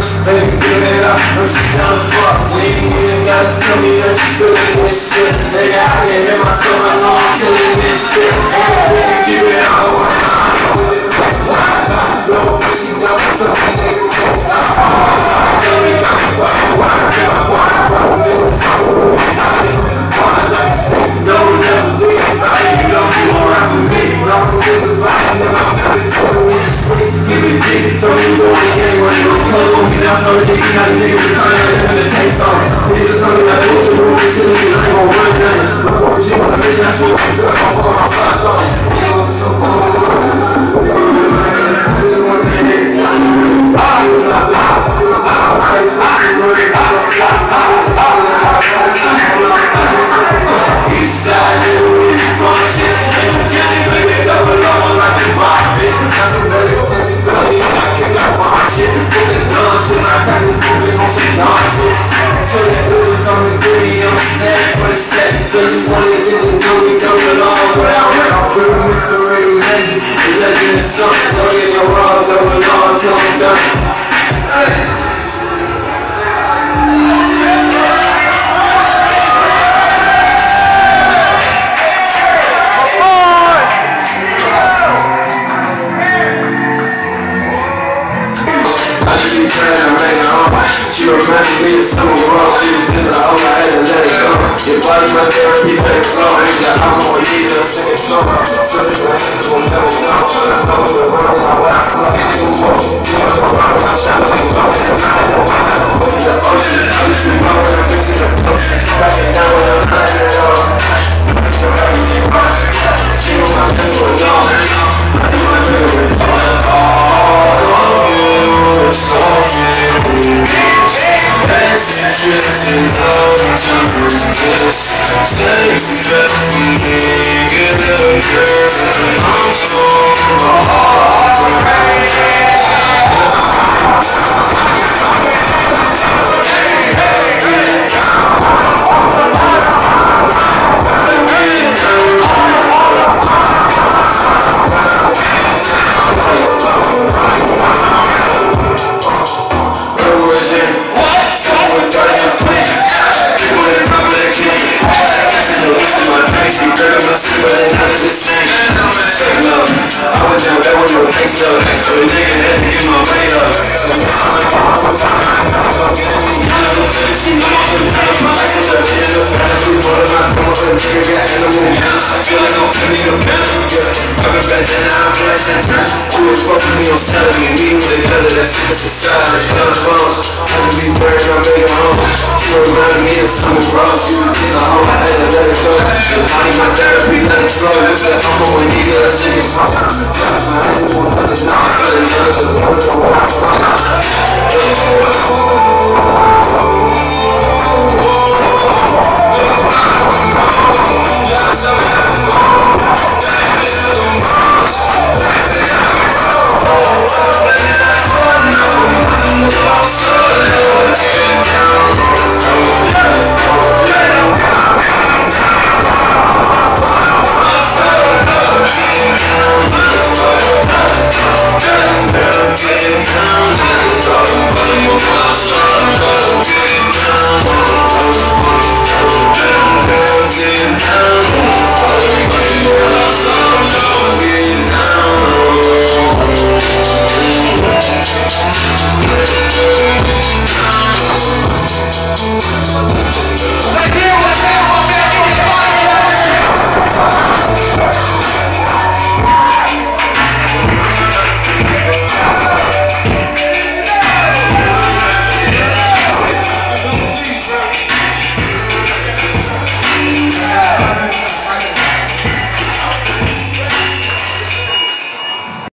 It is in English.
baby, give it up. No, she down as fuck. We ain't even gotta tell me that you feeling this shit. Nigga, I can hear myself, I know I'm killing this shit. Baby, give it up. Blow, she down for something, nigga. She reminded me of some raw shit, since I hope I had to let it go. Your body, my therapy, let it flow. Ain't got alcohol, need a second song. Something my hands will never know. I know the world, my way, I fuck it even more. You know the world, my shot, I ain't going to the ocean, the ocean. I used to know when I'm mixing the ocean. Cracking down when I'm lying it all. So everything wrong. She know my hands will know. I do my thing with all. It's all you. Just in love to resist. Stay with me, get a girl. I'm so my therapy, let it flow. What's that uncle when he does sing?